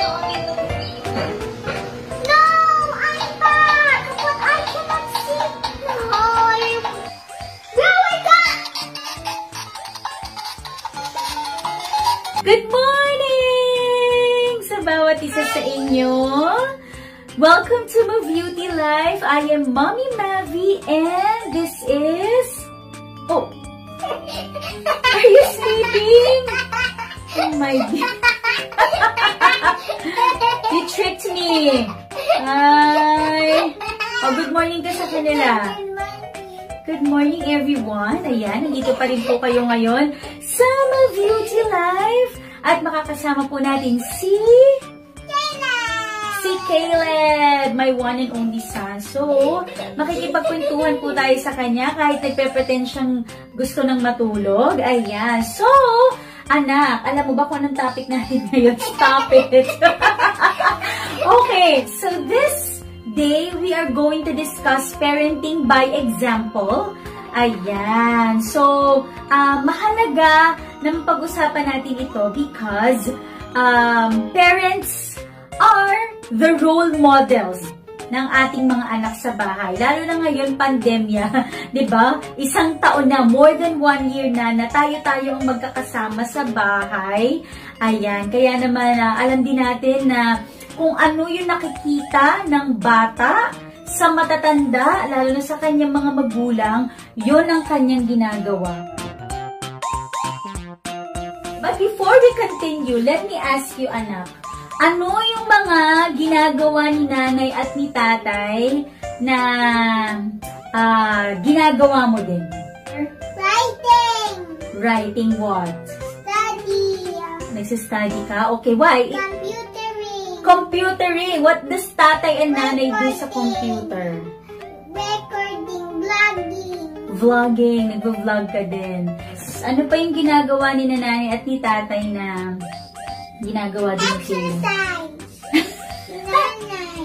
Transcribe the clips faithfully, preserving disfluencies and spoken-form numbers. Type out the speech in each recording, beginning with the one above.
No, I'm back, but I cannot see. No, there we go. Good morning sa bawat isa sa inyo. Welcome to My Beauty Life. I am Mommy Mavi and this is... Oh! Are you sleeping? Oh my God. You tricked me. Hi. Oh, good morning ka sa kanila. Good morning everyone. Ayan, nandito pa rin po kayo ngayon sa My Beauty Life. At makakasama po natin si... Si Caleb, my one and only son. So, makikipagkwentuhan po tayo sa kanya kahit nagpe-pretend siyang gusto ng matulog. Ayan. So, anak, alam mo ba kung anong topic natin ngayon? Stop it! Okay, so this day, we are going to discuss parenting by example. Ayan. So, uh, mahalaga na pag-usapan natin ito because um, parents are the role models ng ating mga anak sa bahay. Lalo na ngayon, pandemya, di ba? Isang taon na, more than one year na, na tayo-tayo ang magkakasama sa bahay. Ayan, kaya naman, uh, alam din natin na kung ano yung nakikita ng bata sa matatanda, lalo na sa kanyang mga magulang, yun ang kanyang ginagawa. But before we continue, let me ask you, anak, ano yung mga ginagawa ni nanay at ni tatay na uh, ginagawa mo din? Writing. Writing what? Study. Nagsistudy ka? Okay, why? Computering. Computering. What does tatay and nanay do sa computer? Recording. Vlogging. Vlogging. Nag-vlog ka din. Ano pa yung ginagawa ni nanay at ni tatay na ginagawa din si... Exercise. Nanay.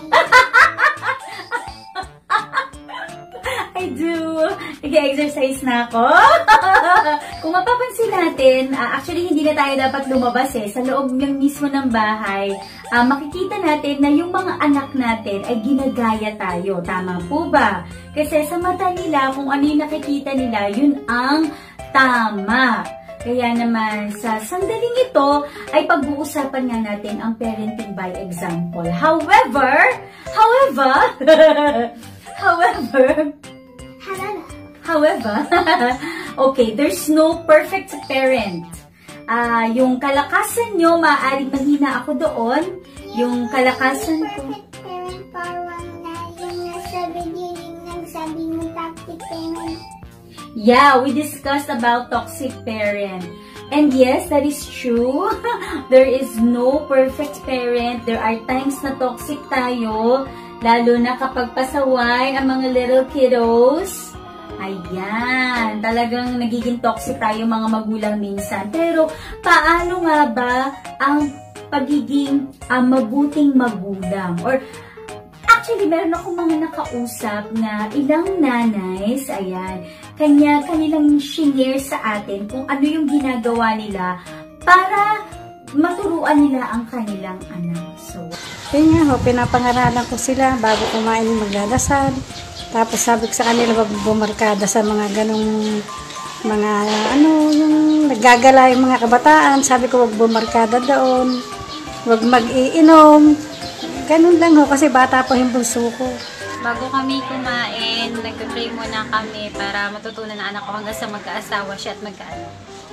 I do. Nag-exercise na ako. Kung mapapansin natin, uh, actually hindi na tayo dapat lumabas eh. Sa loob ng mismo ng bahay, uh, makikita natin na yung mga anak natin ay ginagaya tayo. Tama po ba? Kasi sa mata nila, kung ano yung nakikita nila, yun ang tama. Kaya naman, sa sandaling ito, ay pag-uusapan nga natin ang parenting by example. However, however, however, however, okay, there's no perfect parent. Uh, yung kalakasan nyo, maaaring mahina ako doon. Yung kalakasan ko... Perfect parent, parang na yung nasa video yung nagsabi mo toxic parent. Yeah, we discussed about toxic parent. And yes, that is true. There is no perfect parent. There are times na toxic tayo. Lalo na kapag pasaway ang mga little kiddos. Ayan, talagang nagiging toxic tayo mga magulang minsan. Pero paano nga ba ang pagiging uh, mabuting magulang? Or actually, meron akong mga nakausap na ilang nanays, ayan, kanya kanilang shinare sa atin kung ano yung ginagawa nila para maturuan nila ang kanilang anak. So, yun nga ho, pinapangaralan ko sila bago kumain yung magdadasal. Tapos sabi ko sa kanila, wag bumarkada sa mga ganong mga ano, yung naggagala yung mga kabataan. Sabi ko, wag bumarkada doon, wag mag-iinom. Ganun lang ho, kasi bata pa yung bunso ko. Bago kami kumain, nag-pray muna kami para matutunan ng anak ko hanggang sa mag-aasawa siya at mag-ano.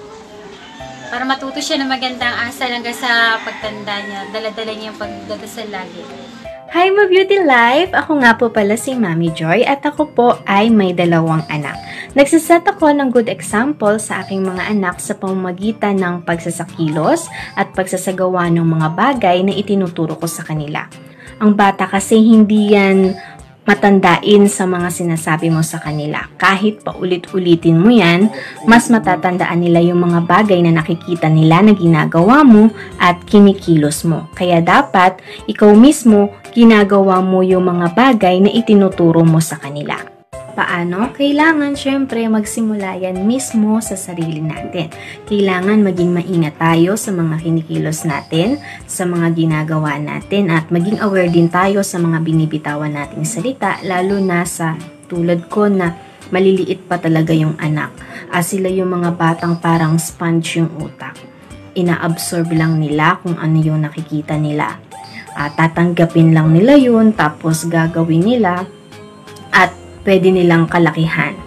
Para matuto siya ng magandang asal hanggang sa pagtanda niya. Dala-dala niya yung pagdadasal lagi. Hi, My Beauty Life! Ako nga po pala si Mami Joy at ako po ay may dalawang anak. Nagsiset ako ng good example sa aking mga anak sa pamamagitan ng pagsasakilos at pagsasagawa ng mga bagay na itinuturo ko sa kanila. Ang bata kasi hindi yan matandain sa mga sinasabi mo sa kanila. Kahit paulit-ulitin mo yan, mas matatandaan nila yung mga bagay na nakikita nila na ginagawa mo at kinikilos mo. Kaya dapat, ikaw mismo, ginagawa mo yung mga bagay na itinuturo mo sa kanila. papaano? Kailangan syempre magsimula yan mismo sa sarili natin. Kailangan maging maingat tayo sa mga kinikilos natin, sa mga ginagawa natin, at maging aware din tayo sa mga binibitawan nating salita, lalo na sa tulad ko na maliliit pa talaga yung anak. Ah, sila yung mga batang parang sponge yung utak. Ina-absorb lang nila kung ano yung nakikita nila. Uh, tatanggapin lang nila yun, tapos gagawin nila at pwede nilang kalakihan.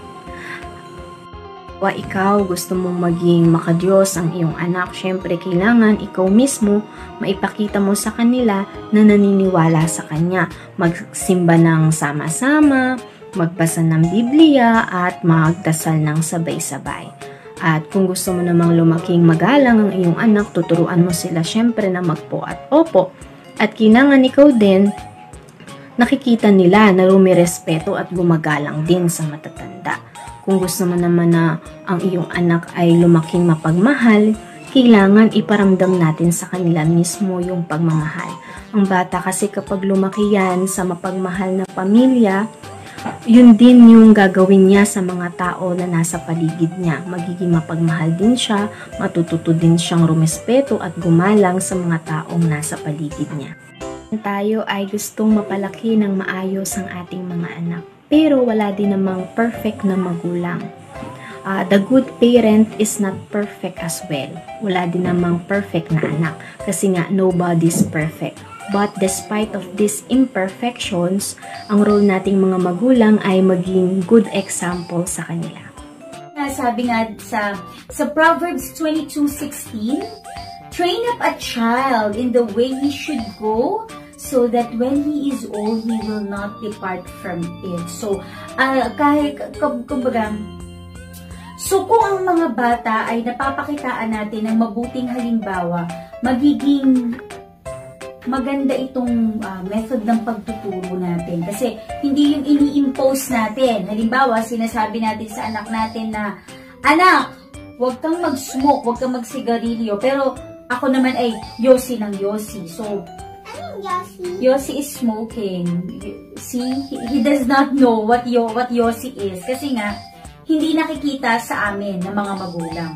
Kung ikaw gusto mong maging makadiyos ang iyong anak, syempre kailangan ikaw mismo maipakita mo sa kanila na naniniwala sa kanya. Magsimba ng sama-sama, magbasa ng Biblia at magdasal ng sabay-sabay. At kung gusto mo namang lumaking magalang ang iyong anak, tuturuan mo sila syempre na magpo at opo. At kailangan ikaw din, nakikita nila na rumirespeto at gumagalang din sa matatanda. Kung gusto mo naman na ang iyong anak ay lumaking mapagmahal, kailangan iparamdam natin sa kanila mismo yung pagmamahal. Ang bata kasi kapag lumaki yan sa mapagmahal na pamilya, yun din yung gagawin niya sa mga tao na nasa paligid niya. Magiging mapagmahal din siya, matututo din siyang rumespeto at gumalang sa mga taong nasa paligid niya. Tayo ay gustong mapalaki ng maayos ang ating mga anak. Pero wala din namang perfect na magulang. Uh, the good parent is not perfect as well. Wala din namang perfect na anak. Kasi nga, nobody's perfect. But despite of these imperfections, ang role nating mga magulang ay maging good example sa kanila. Sabi nga sa, sa Proverbs twenty-two sixteen, train up a child in the way he should go, so that when he is old, he will not depart from it. So, uh, kahit, kumbaga, so kung ang mga bata ay napapakitaan natin ng mabuting halimbawa, magiging maganda itong uh, method ng pagtuturo natin. Kasi hindi yung ini-impose natin. Halimbawa, sinasabi natin sa anak natin na, anak, huwag kang mag-smoke, huwag kang magsigarilyo. Pero ako naman ay yosi ng yosi. So, Anong yosi? Yosi is smoking. See, he, he does not know what, yo, what yosi is. Kasi nga, hindi nakikita sa amin ng mga magulang.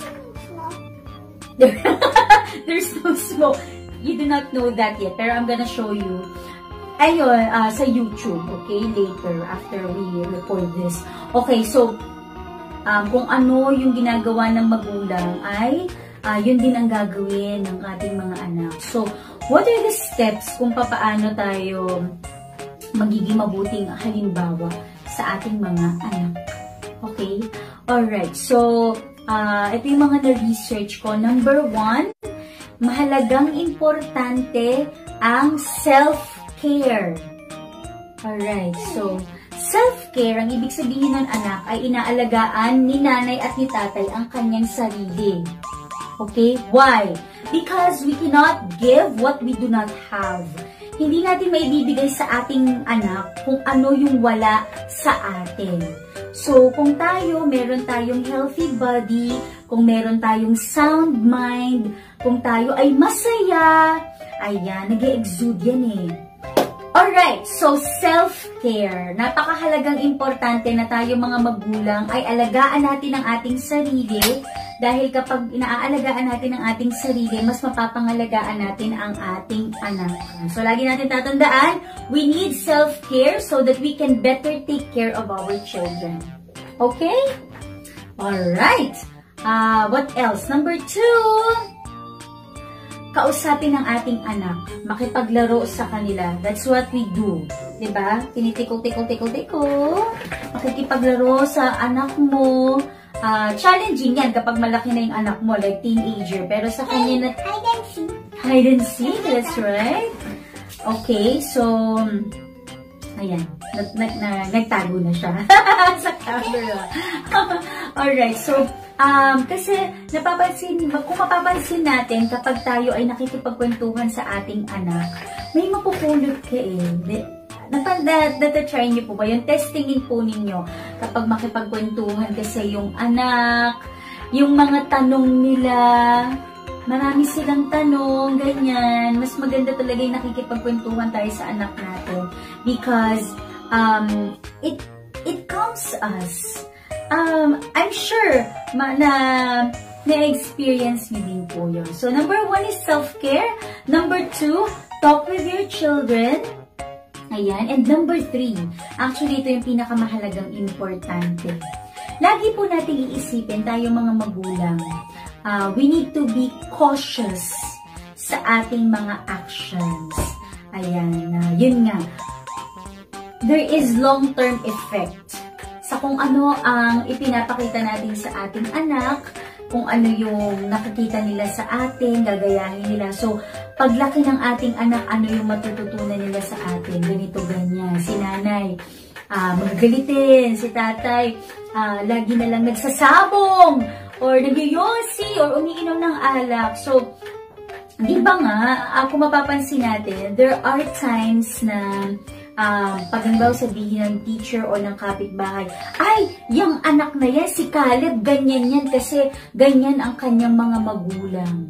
There's no smoke. You do not know that yet, pero I'm gonna show you. Ayun, uh, sa YouTube, okay? Later, after we record this. Okay, so, um, kung ano yung ginagawa ng magulang ay, uh, yun din ang gagawin ng ating mga anak. So, what are the steps kung papaano tayo magiging mabuting halimbawa sa ating mga anak? Okay? Alright, so, uh, ito yung mga na-research ko. Number one, mahalagang importante ang self-care. Alright, so, self-care, ang ibig sabihin ng anak ay inaalagaan ni nanay at ni tatay ang kanyang sarili. Okay? Why? Because we cannot give what we do not have. Hindi natin maibibigay sa ating anak kung ano yung wala sa atin. So, kung tayo, meron tayong healthy body, kung meron tayong sound mind, kung tayo ay masaya, ayan, nag-e-exude yan eh. Alright, so self-care. Napakahalagang importante na tayo mga magulang ay alagaan natin ang ating sarili dahil kapag inaalagaan natin ang ating sarili, mas mapapangalagaan natin ang ating anak. So, lagi natin tatandaan, we need self-care so that we can better take care of our children. Okay? Alright. Uh, what else? Number two, kausapin ang ating anak, makipaglaro sa kanila. That's what we do. Diba? Tinitikol-tikol-tikol-tikol. Makikipaglaro sa anak mo. Uh, challenging yan kapag malaki na yung anak mo, like teenager. Pero sa kanya na... Hide and seek. Hide and seek, that's right. Okay, so... Ayan, nag, nag, nag, nagtago na siya sa camera. Alright, so... Um, kasi napapansin, kung mapapansin natin kapag tayo ay nakikipagkwentuhan sa ating anak, may mapupulot ka eh. Natatry niyo po ba yun? Testingin po ninyo kapag makipagkwentuhan kasi yung anak, yung mga tanong nila, marami silang tanong, ganyan. Mas maganda talaga yung nakikipagkwentuhan tayo sa anak natin because um, it it calms us. Um, I'm sure ma na na-experience niyo din po yun. So, number one is self-care. Number two, talk with your children. Ayan. And number three, actually, ito yung pinakamahalagang importante. Lagi po natin iisipin tayo mga magulang. Uh, we need to be cautious sa ating mga actions. Ayan. Uh, yun nga. There is long-term effect sa kung ano ang ipinapakita natin sa ating anak, kung ano yung nakikita nila sa atin, gagayahin nila. So, paglaki ng ating anak, ano yung matututunan nila sa atin? Ganito, ganyan. Si nanay, uh, magagalitin. Si tatay, uh, lagi na lang nagsasabong, or nagyoyosi, or umiinom ng alak. So, di ba nga, uh, kung mapapansin natin, there are times na Um, pag halimbawa sabihin ng teacher o ng kapitbahay, ay, yung anak na yan, si Caleb, ganyan yan kasi ganyan ang kanyang mga magulang.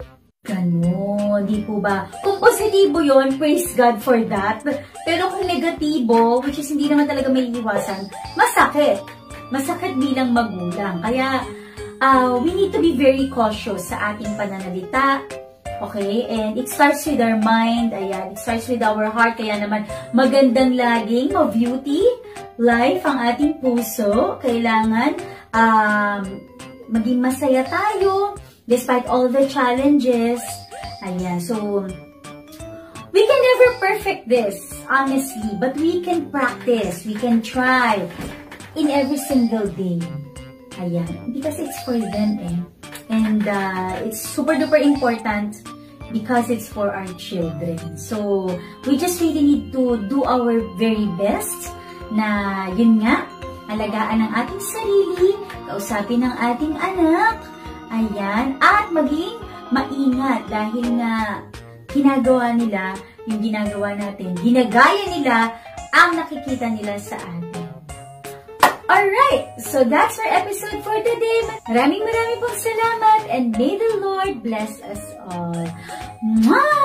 Ganon, di po ba? Kung positibo yon, praise God for that. Pero kung negatibo, which is hindi naman talaga may iwasan, masakit. Masakit bilang magulang. Kaya, uh, we need to be very cautious sa ating pananalita. Okay? And it starts with our mind. Ayan. It starts with our heart. Kaya naman, magandang laging ma-beauty life ang ating puso. Kailangan um, maging masaya tayo despite all the challenges. Ayan. So, we can never perfect this, honestly. But we can practice. We can try in every single day. Ayan. Because it's for them, eh. And uh, it's super duper important because it's for our children. So, we just really need to do our very best na yun nga, alagaan ang ating sarili, kausapin ang ating anak, ayan, at maging maingat dahil nga ginagawa nila yung ginagawa natin. Ginagaya nila ang nakikita nila sa atin. Alright, so that's our episode for today. Maraming maraming pong salamat and may the Lord bless us all. Mwah!